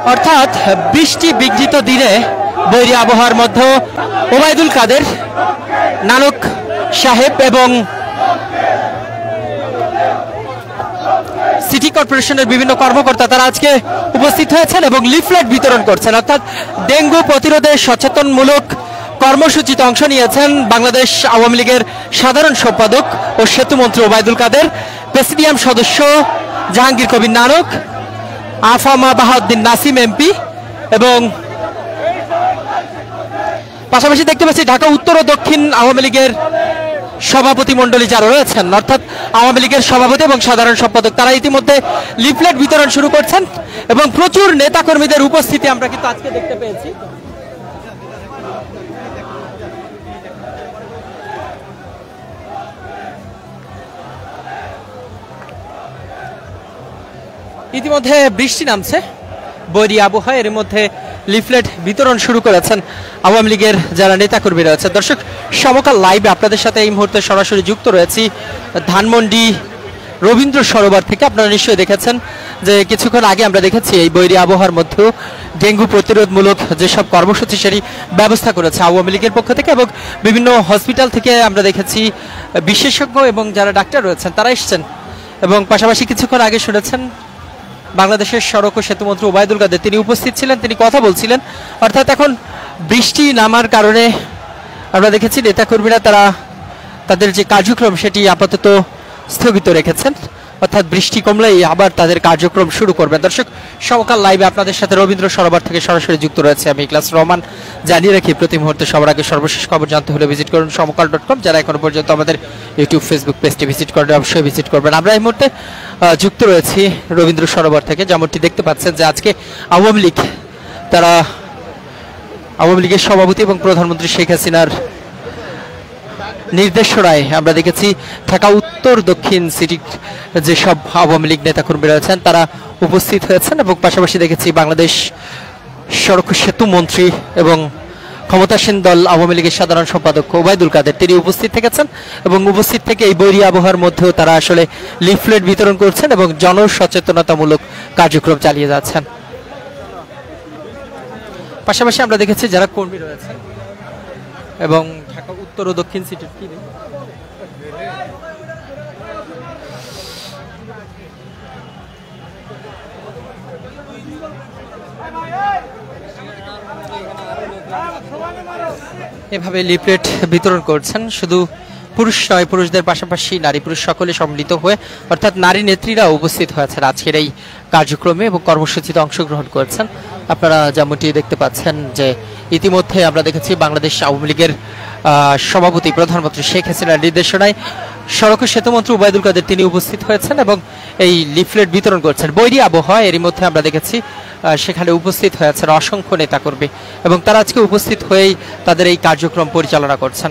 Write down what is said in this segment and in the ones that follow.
অর্থাৎ বৃষ্টি বিঘ্নিত দিনে বৈরী আবহাওয়ার মধ্যে ওবায়দুল কাদের, নানক সাহেব এবং সিটি কর্পোরেশনের বিভিন্ন কর্মকর্তা তারা আজকে উপস্থিত হয়েছেন এবং লিফলেট বিতরণ করছেন। অর্থাৎ ডেঙ্গু প্রতিরোধে সচেতনমূলক কর্মসূচিতে অংশ নিয়েছেন বাংলাদেশ আওয়ামী লীগের সাধারণ সম্পাদক ও সেতুমন্ত্রী ওবায়দুল কাদের, প্রেসিডিয়াম সদস্য জাহাঙ্গীর কবির নানক, আফামা বাহাউদ্দিন নাসিম এমপি এবং পাশাপাশি দেখতে পাচ্ছি ঢাকা উত্তর ও দক্ষিণ আওয়ামী লীগের সভাপতি মণ্ডলী যারা রয়েছেন, অর্থাৎ আওয়ামী লীগের সভাপতি এবং সাধারণ সম্পাদক, তারা ইতিমধ্যে লিফলেট বিতরণ শুরু করছেন এবং প্রচুর নেতাকর্মীদের উপস্থিতি আমরা কিন্তু আজকে দেখতে পেয়েছি। ইতিমধ্যে বৃষ্টি নামছে, বৈরী আবহাওয়া, এর মধ্যে লিফলেট বিতরণ শুরু করেছেন আওয়ামী লীগের যারা নেতাকর্মী রয়েছে। দর্শক, সমকাল লাইভে আপনাদের সাথে এই মুহূর্তে সরাসরি যুক্ত রয়েছি ধানমন্ডি রবীন্দ্র সরোবর থেকে। আপনারা নিশ্চয়ই দেখেছেন যে কিছুক্ষণ আগে আমরা দেখেছি এই বৈরী আবহাওয়ার মধ্যেও ডেঙ্গু প্রতিরোধমূলক যেসব কর্মসূচি সেটি ব্যবস্থা করেছে আওয়ামী লীগের পক্ষ থেকে এবং বিভিন্ন হসপিটাল থেকে আমরা দেখেছি বিশেষজ্ঞ এবং যারা ডাক্তার রয়েছেন তারা এসছেন। এবং পাশাপাশি কিছুক্ষণ আগে শুনেছেন বাংলাদেশের সড়ক ও সেতুমন্ত্রী ওবায়দুল কাদের, তিনি উপস্থিত ছিলেন, তিনি কথা বলছিলেন। অর্থাৎ এখন বৃষ্টি নামার কারণে আমরা দেখেছি নেতাকর্মীরা তারা তাদের যে কার্যক্রম সেটি আপাতত স্থগিত রেখেছেন, অর্থাৎ বৃষ্টি কমলেই আবার তাদের কার্যক্রম শুরু করবেন। দর্শক, সমকাল লাইভে আপনাদের সাথে রবীন্দ্র সরোবর থেকে সরাসরি যুক্ত রয়েছে আমি ইখলাস রহমান। জানিয়ে রাখি প্রতি মুহূর্তে সবার আগে সর্বশেষ খবর জানতে হলে ভিজিট করুন সমকাল.com। যারা এখনো পর্যন্ত আমাদের ইউটিউব ফেসবুক পেজটি ভিজিট করেন অবশ্যই ভিজিট করবেন। আমরা এই মুহূর্তে যুক্ত রয়েছি রবীন্দ্র সরোবর থেকে। যেমনটি দেখতে পাচ্ছেন যে আজকে আওয়ামী লীগ তারা আওয়ামী লীগের সভাপতি এবং প্রধানমন্ত্রী শেখ হাসিনার নির্দেশনায় আমরা দেখেছি ঢাকা উত্তর দক্ষিণ সিটির যেসব আওয়ামী লীগ নেতাকর্মী রয়েছেন তারা উপস্থিত হয়েছেন এবং পাশাপাশি দেখেছি বাংলাদেশ সড়ক সেতু মন্ত্রী এবং ক্ষমতাসীন দল আওয়ামী লীগের সাধারণ সম্পাদক ওবায়দুল কাদের, তিনি উপস্থিত থেকেছেন এবং উপস্থিত থেকে এই বৈরী আবহাওয়ার মধ্যেও তারা আসলে লিফলেট বিতরণ করছেন এবং জনসচেতনতামূলক কার্যক্রম চালিয়ে যাচ্ছেন। পাশাপাশি আমরা দেখেছি যারা কর্মী রয়েছেন এবং ঢাকা উত্তর ও দক্ষিণ সিটির এভাবে লিফলেট বিতরণ করছেন। শুধু পুরুষ নয়, পুরুষদের পাশাপাশি নারী পুরুষ সকলে সম্মিলিত হয়ে, অর্থাৎ নারী নেত্রীরা উপস্থিত হয়েছেন আজকের এই কার্যক্রমে এবং কর্মসূচিতে অংশগ্রহণ করেছেন। আপনারা যেমনটি দেখতে পাচ্ছেন যে ইতিমধ্যে আমরা দেখেছি বাংলাদেশ আওয়ামী লীগের সভাপতি প্রধানমন্ত্রী শেখ হাসিনার নির্দেশনায় সড়ক ও সেতুমন্ত্রী ওবায়দুল কাদের তিনি উপস্থিত হয়েছেন এবং এই লিফলেট বিতরণ করছেন। বৈরী আবহাওয়া, এরই মধ্যে আমরা দেখেছি সেখানে উপস্থিত হয়েছেন অসংখ্য নেতাকর্মী এবং তারা আজকে উপস্থিত হয়েই তাদের এই কার্যক্রম পরিচালনা করছেন।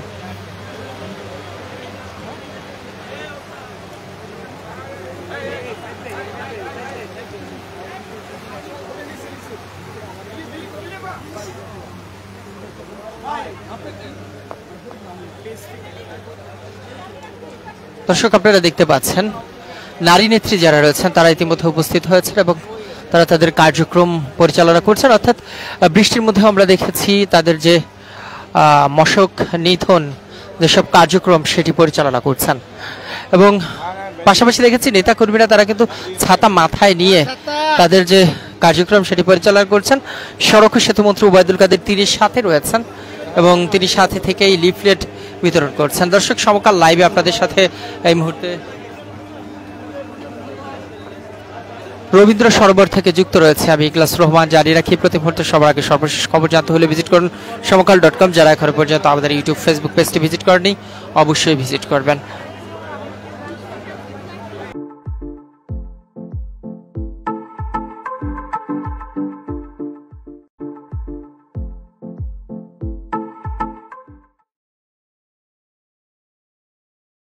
দর্শক, আপনারা দেখতে পাচ্ছেন নারী নেত্রী যারা রয়েছেন তারা ইতিমধ্যে উপস্থিত হয়েছেন এবং তারা তাদের কার্যক্রম পরিচালনা করছেন। অর্থাৎ বৃষ্টির মধ্যে আমরা দেখেছি তাদের যে মশক নিধন যেসব কার্যক্রম সেটি পরিচালনা করছেন এবং পাশাপাশি দেখেছি নেতাকর্মীরা তারা কিন্তু ছাতা মাথায় নিয়ে তাদের যে কার্যক্রম সেটি পরিচালনা করছেন। সড়ক ও সেতুমন্ত্রী ওবায়দুল কাদের তিনি সাথে রয়েছেন এবং তিনি সাথে থেকেই লিফলেট বিতরণ করছেন। দর্শক, সমকাল লাইভে আপনাদের সাথে এই মুহূর্তে রবীন্দ্র সরোবর থেকে যুক্ত রয়েছে আমি ইখলাস রহমান। জানিয়ে রাখি প্রতি মুহূর্তে সবার আগে সর্বশেষ খবর জানতে হলে ভিজিট করুন সমকাল.com। যারা এখনো পর্যন্ত আমাদের ইউটিউব ফেসবুক পেজটি ভিজিট করেনি অবশ্যই ভিজিট করবেন।